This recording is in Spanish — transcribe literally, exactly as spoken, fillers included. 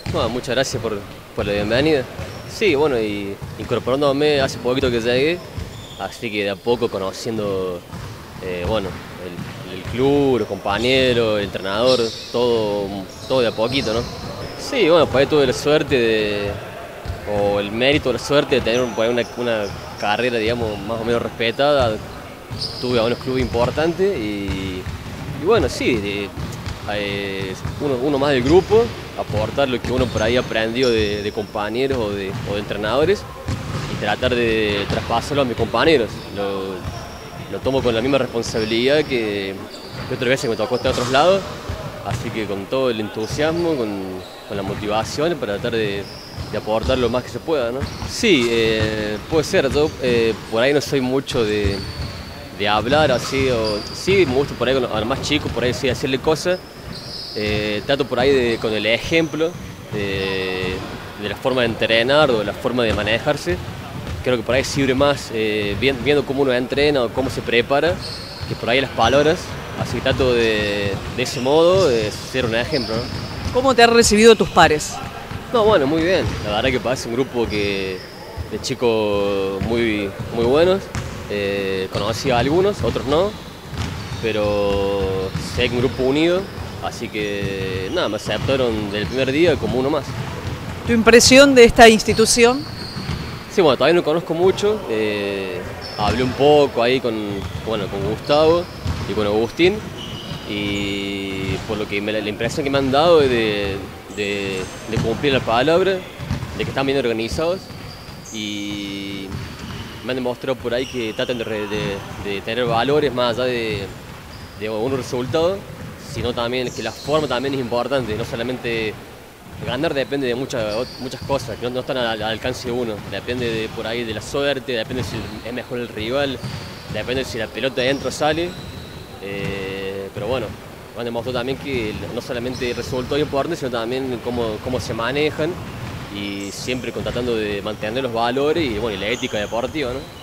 Bueno, muchas gracias por, por la bienvenida. Sí, bueno, y incorporándome hace poquito que llegué, así que de a poco conociendo, eh, bueno, el, el club, los compañeros, el entrenador, todo, todo de a poquito, ¿no? Sí, bueno, por ahí tuve la suerte de, o el mérito, la suerte de tener por ahí una, una carrera, digamos, más o menos respetada. Tuve a unos clubes importantes y, y bueno, sí, de, eh, uno, uno más del grupo, aportar lo que uno por ahí aprendió de, de compañeros o de, o de entrenadores y tratar de traspasarlo a mis compañeros. Lo, lo tomo con la misma responsabilidad que, que otras veces me tocó estar a otros lados, así que con todo el entusiasmo, con, con la motivación para tratar de, de aportar lo más que se pueda, ¿no? Sí, eh, puede ser, yo eh, por ahí no soy mucho de, de hablar así, o, sí, me gusta por ahí a los más chicos, por ahí sí hacerle cosas, eh, trato por ahí de, con el ejemplo de, de la forma de entrenar o de la forma de manejarse. Creo que por ahí sirve más eh, viendo cómo uno entrena o cómo se prepara, que por ahí las palabras, así que trato de, de ese modo de ser un ejemplo, ¿no? ¿Cómo te han recibido tus pares? No, bueno, muy bien, la verdad que parece un grupo que, de chicos muy, muy buenos, eh, conocí a algunos, otros no, pero sé que un grupo unido, así que nada, me aceptaron del primer día como uno más. ¿Tu impresión de esta institución? Sí, bueno, todavía no conozco mucho, eh, hablé un poco ahí con, bueno, con Gustavo y con Agustín, y por lo que me, la impresión que me han dado es de, de, de cumplir la palabra, de que están bien organizados y me han demostrado por ahí que tratan de, de, de tener valores más allá de, de un resultado, sino también que la forma también es importante, no solamente ganar depende de muchas, muchas cosas, que no, no están al, al alcance de uno, depende de por ahí de la suerte, depende si es mejor el rival, depende si la pelota entra o sale, eh, pero bueno, me han demostrado también que no solamente el resultado es importante, sino también cómo, cómo se manejan y siempre tratando de mantener los valores y, bueno, y la ética deportiva, ¿no?